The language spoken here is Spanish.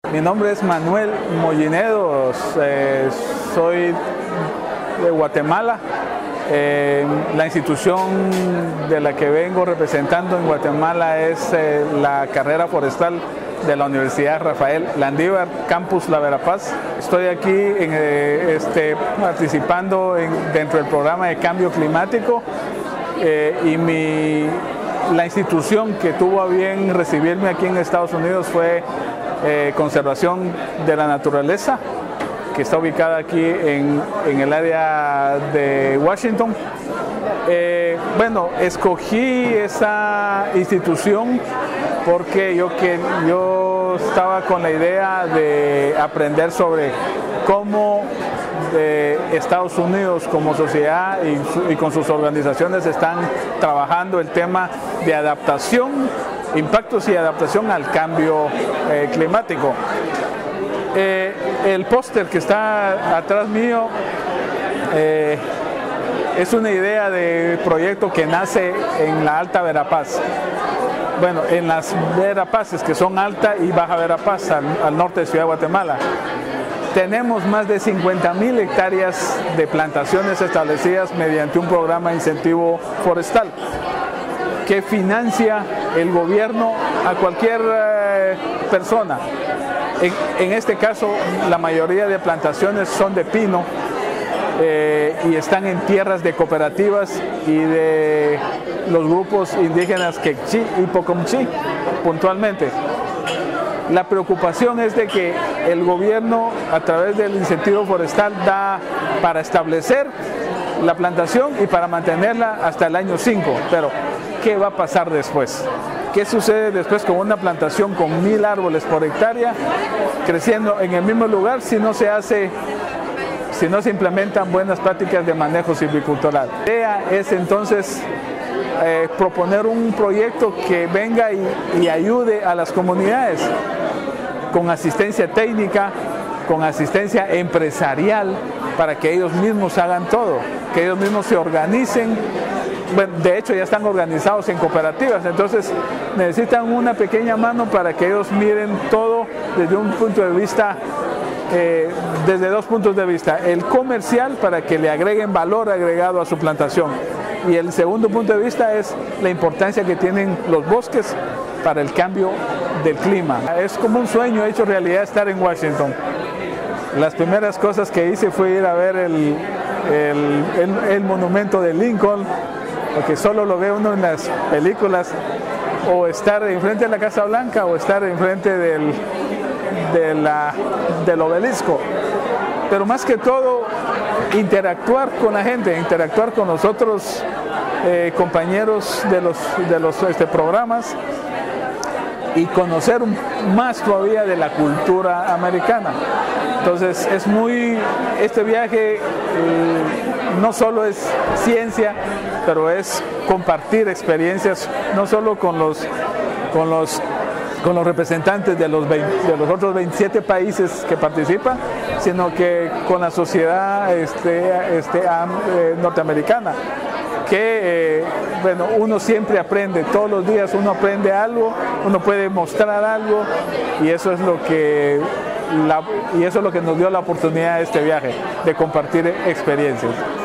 Mi nombre es Manuel Mollinedo, soy de Guatemala. La institución de la que vengo representando en Guatemala es la carrera forestal de la Universidad Rafael, Landivar, Campus La Verapaz. Estoy aquí participando dentro del programa de cambio climático y la institución que tuvo a bien recibirme aquí en Estados Unidos fue Conservación de la Naturaleza, que está ubicada aquí en el área de Washington. Escogí esa institución porque yo estaba con la idea de aprender sobre cómo Estados Unidos como sociedad y con sus organizaciones están trabajando el tema de adaptación, impactos y adaptación al cambio climático. El póster que está atrás mío es una idea de proyecto que nace en la Alta Verapaz. Bueno, en las Verapaces, que son Alta y Baja Verapaz, al norte de Ciudad de Guatemala. Tenemos más de 50,000 hectáreas de plantaciones establecidas mediante un programa de incentivo forestal que financia el gobierno a cualquier persona. En este caso, la mayoría de plantaciones son de pino y están en tierras de cooperativas y de los grupos indígenas Quechí y Pocomchí, puntualmente. La preocupación es de que el gobierno, a través del incentivo forestal, da para establecer la plantación y para mantenerla hasta el año 5. Pero, ¿qué va a pasar después? ¿Qué sucede después con una plantación con 1000 árboles por hectárea creciendo en el mismo lugar si no se implementan buenas prácticas de manejo silvicultural? La idea es entonces proponer un proyecto que venga y ayude a las comunidades con asistencia técnica, con asistencia empresarial, para que ellos mismos hagan todo, que ellos mismos se organicen. Bueno, de hecho ya están organizados en cooperativas, entonces necesitan una pequeña mano para que ellos miren todo desde un punto de vista, desde dos puntos de vista: el comercial, para que le agreguen valor agregado a su plantación, y el segundo punto de vista es la importancia que tienen los bosques para el cambio del clima. Es como un sueño hecho realidad estar en Washington. Las primeras cosas que hice fue ir a ver el monumento de Lincoln, porque solo lo ve uno en las películas, o estar enfrente de la Casa Blanca o estar enfrente del obelisco. Pero más que todo, interactuar con la gente, interactuar con los otros compañeros de los programas y conocer más todavía de la cultura americana. Entonces este viaje no solo es ciencia, pero es compartir experiencias no solo con los representantes de los otros 27 países que participan, sino que con la sociedad norteamericana, que uno siempre aprende, todos los días uno aprende algo, uno puede mostrar algo, y eso es lo que nos dio la oportunidad de este viaje, de compartir experiencias.